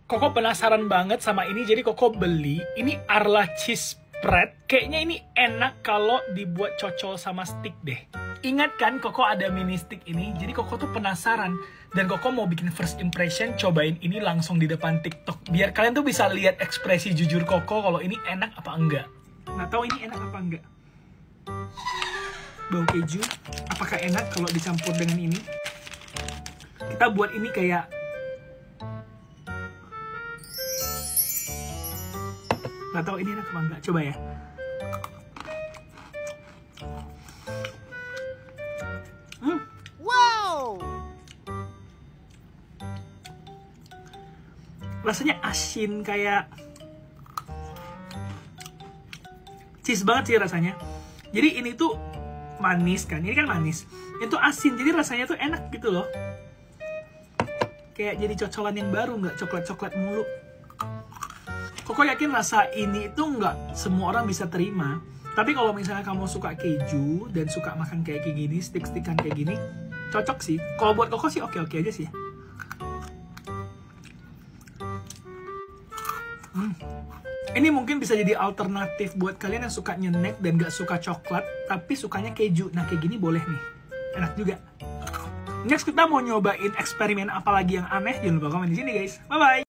Koko penasaran banget sama ini, jadi Koko beli. Ini Arla cheese spread. Kayaknya ini enak kalau dibuat cocol sama stick deh. Ingat kan Koko ada mini stick ini, jadi Koko tuh penasaran. Dan Koko mau bikin first impression, cobain ini langsung di depan TikTok. Biar kalian tuh bisa lihat ekspresi jujur Koko kalau ini enak apa enggak. Nggak tahu ini enak apa enggak. Bau keju, apakah enak kalau dicampur dengan ini? Kita buat ini kayak... Nggak tahu ini enak apa enggak, coba ya. Wow. Rasanya asin kayak cheese banget sih rasanya. Jadi ini tuh manis kan, ini kan manis. Itu asin, jadi rasanya tuh enak gitu loh. Kayak jadi cocolan yang baru, nggak coklat-coklat mulu. Koko yakin rasa ini itu nggak semua orang bisa terima. Tapi kalau misalnya kamu suka keju dan suka makan kayak gini, stick-stickan kayak gini, cocok sih. Kalau buat Koko sih oke-oke aja sih. Ini mungkin bisa jadi alternatif buat kalian yang suka nyenek dan nggak suka coklat, tapi sukanya keju. Nah kayak gini boleh nih, enak juga. Next kita mau nyobain eksperimen apa lagi yang aneh. Jangan lupa komen di sini guys. Bye-bye!